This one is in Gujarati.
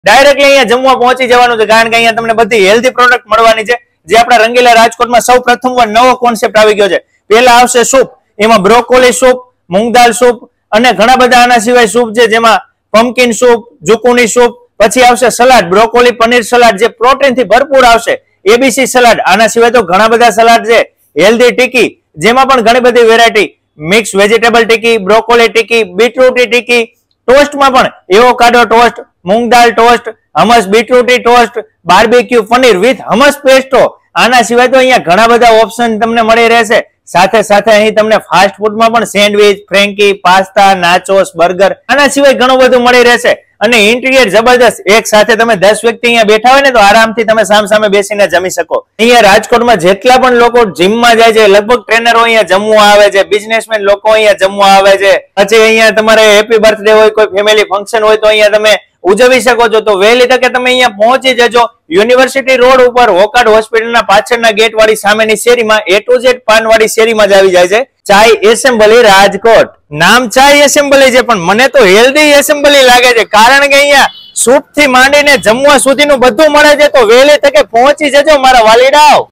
ડાયરેક્ટલી અહીંયા જમવા પહોંચી જવાનું છે, કારણ કે અહીંયા તમને બધી હેલ્ધી પ્રોડક્ટ મળવાની છે, જે આપણા રંગીલા રાજકોટમાં સૌ પ્રથમવાર નવો કોન્સેપ્ટ આવી ગયો છે. પહેલા આવશે સૂપ, એમાં બ્રોકોલી સૂપ, મૂંગ દાળ સૂપ અને ઘણા બધા આના સિવાય સૂપ છે, જેમાં પમ્પકિન સૂપ, ઝુકુની સૂપ, પછી આવશે સલાડ, બ્રોકોલી પનીર સલાડ જે પ્રોટીન થી ભરપૂર આવશે, એબીસી સલાડ, આના સિવાય તો ઘણા બધા સલાડ છે, હેલ્ધી ટિક્કી જેમાં પણ ઘણી બધી variety, mix vegetable tikki, broccoli tikki, beetroot tikki, ટોસ્ટમાં પણ એવોકાડો ટોસ્ટ, મૂંગ દાળ toast, hummus beetroot toast, barbecue paneer with hummus pesto. આના સિવાય તો અહીંયા ઘણા બધા ઓપ્શન તમને મળી રહેશે. સાથે સાથે અહીં તમને ફાસ્ટ ફૂડમાં પણ sandwich, frankie, pasta, nachos, burger, આના સિવાય ઘણું બધું મળી રહેશે. અને ઇન્ટિરિયર જબરદસ્ત, એક સાથે તમે 10 વ્યક્તિ અહીંયા બેઠા હોય ને તો આરામથી તમે સામે બેસીને જમી શકો. અહીંયા રાજકોટમાં જેટલા પણ લોકો જીમમાં જાય છે, લગભગ ટ્રેનરો અહીંયા જમવા આવે છે, બિઝનેસમેન લોકો અહીંયા જમવા આવે છે. પછી અહીંયા તમારે હેપી બર્થડે હોય, કોઈ ફેમિલી ફંક્શન હોય તો અહીંયા તમે ઉજવી શકો છો. તો વહેલી તકે તમે અહીંયા પહોંચી જજો. યુનિવર્સિટી રોડ ઉપર વોકાર્ડ હોસ્પિટલના પાછળના ગેટ વાળી સામેની શેરીમાં A to Z પાનવાડી શેરીમાં જ આવી જાય છે ચાય એસેમ્બલી રાજકોટ. નામ ચાય એસેમ્બલી છે, પણ મને તો હેલ્ધી એસેમ્બલી લાગે છે, કારણ કે અહીંયા સૂપ થી માંડીને જમવા સુધીનું બધું મળે છે. તો વહેલી તકે પહોંચી જજો મારા વાલીડાઓ.